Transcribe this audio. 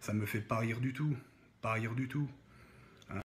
Ça me fait pas rire du tout. Pas rire du tout.